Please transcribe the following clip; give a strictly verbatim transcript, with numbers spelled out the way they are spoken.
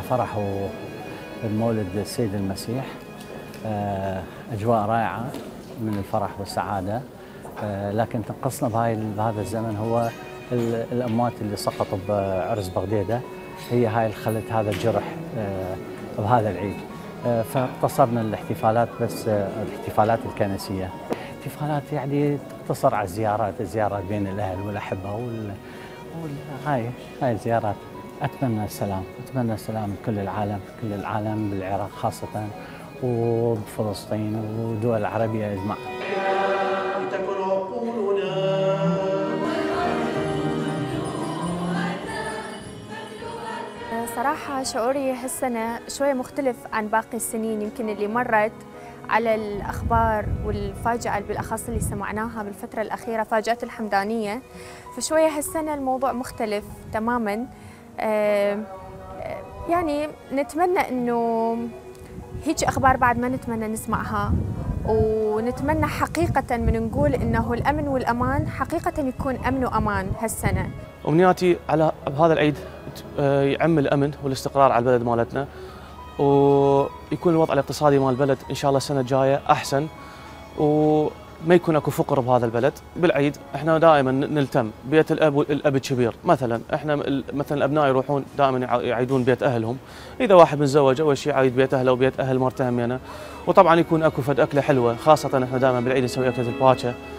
فرح بمولد السيد المسيح، أجواء رائعة من الفرح والسعادة، لكن تنقصنا بهاي بهذا الزمن هو الأموات اللي سقطوا بعرس بغديدة، هي هاي اللي خلت هذا الجرح بهذا العيد. فاقتصرنا الاحتفالات بس الاحتفالات الكنسية. احتفالات يعني تقتصر على الزيارات، الزيارات بين الأهل والأحبة وال... وال... هاي هاي الزيارات. أتمنى السلام، أتمنى السلام لكل العالم، كل العالم بالعراق خاصة وبفلسطين والدول العربية أجمع. صراحة شعوري هالسنة شوي مختلف عن باقي السنين يمكن اللي مرت على الأخبار والفاجعة بالأخص اللي سمعناها بالفترة الأخيرة، فاجعة الحمدانية. فشوية هالسنة الموضوع مختلف تماماً. آه يعني نتمنى إنه هيك أخبار بعد ما نتمنى نسمعها، ونتمنى حقيقة من نقول إنه الأمن والأمان حقيقة يكون أمن وأمان هالسنة. أمنياتي على بهذا العيد يعم الأمن والاستقرار على البلد مالتنا، ويكون الوضع الاقتصادي مال البلد إن شاء الله السنة الجاية أحسن، وما يكون أكو فقر بهذا البلد. بالعيد إحنا دائما نلتم بيت الأب والأب الكبير، مثلا إحنا مثلا الأبناء يروحون دائما يعيدون بيت أهلهم، إذا واحد متزوج أول شيء يعيد بيت أهله وبيت أهل مرته همينة، وطبعا يكون أكو فد أكلة حلوة، خاصة إحنا دائما بالعيد نسوي أكلة الباكة.